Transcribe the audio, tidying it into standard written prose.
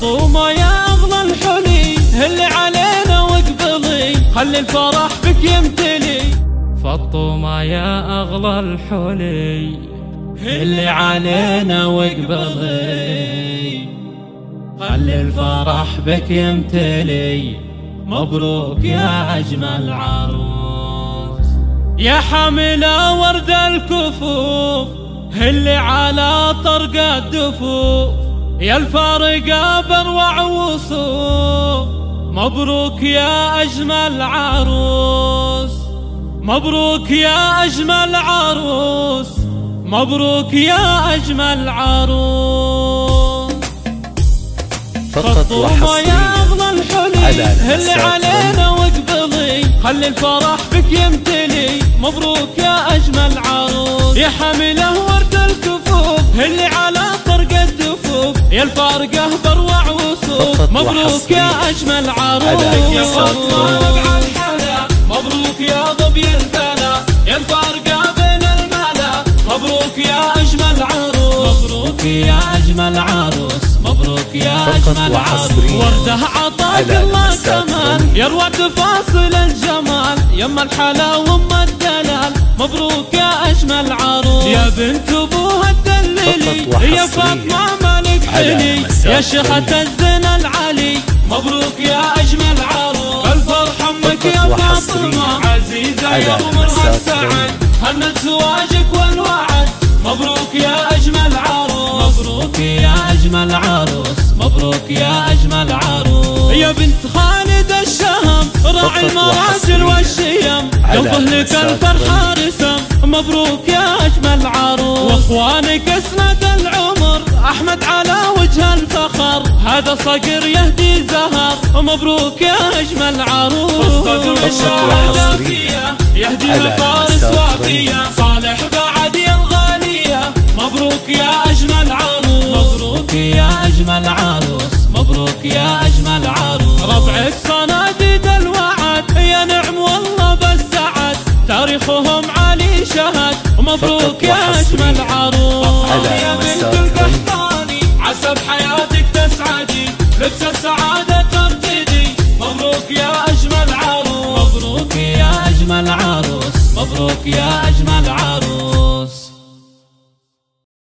فطومة يا أغلى الحلي هلي علينا واقبلي خلي الفرح بك يمتلي. فطومة يا أغلى الحلي هلي علينا واقبلي خلي الفرح بك يمتلي. مبروك يا أجمل عروس يا حاملة ورد الكفوف هلي على طرق الدفوف يا الفارقة بروع وصوف. مبروك يا أجمل عروس مبروك يا أجمل عروس مبروك يا أجمل عروس. فقط وحصريا يا أغلى الحلي هلي علينا واقبلي خلي الفرح بك يمتلي. مبروك يا أجمل عروس يا حاملة ورد الكفوف هلي على طرق الدفوف يا الفارقة بروع وصوف. مبروك يا أجمل عروس يا والله وقع الحلا. مبروك يا ظبي الفلا يا الفارقة بين الملا. مبروك يا أجمل عروس مبروك يا أجمل عروس مبروك يا أجمل عروس. ورده عطاك الله كمان يروى تفاصيل الجمال يما الحلا وما الدلال. مبروك يا أجمل عروس يا بنت أبوها الدليلي يا فاطمة مالك حلي يا شيخة الزنا العلي. مبروك يا أجمل عروس الفرحة أمك يا فاطمة عزيزة يومها السعد هنت زواجك والوعد. مبروك يا أجمل عروس مبروك يا أجمل عروس مبروك يا أجمل عروس يا بنت خالد الشهم راعي المراجل والشيم يوفه لك الفرحة رسم. مبروك يا أجمل عروس واخوانك اسند العمر أحمد على وجه الفخر هذا صقر يهدي زهر. مبروك يا أجمل عروس يهدي فارس وافية صالح بعد يا الغالية. مبروك يا أجمل عروس مبروك يا أجمل عروس مبروك يا أجمل عروس. ربعك صناديد الوعد يا نعم والله بالسعد تاريخهم عالي شهد. مبروك يا أجمل عروس يا بنت القحطاني عسى بحياتك تسعدي لبس السعادة ترتدي. مبروك يا أجمل عروس مبروك يا أجمل عروس مبروك يا أجمل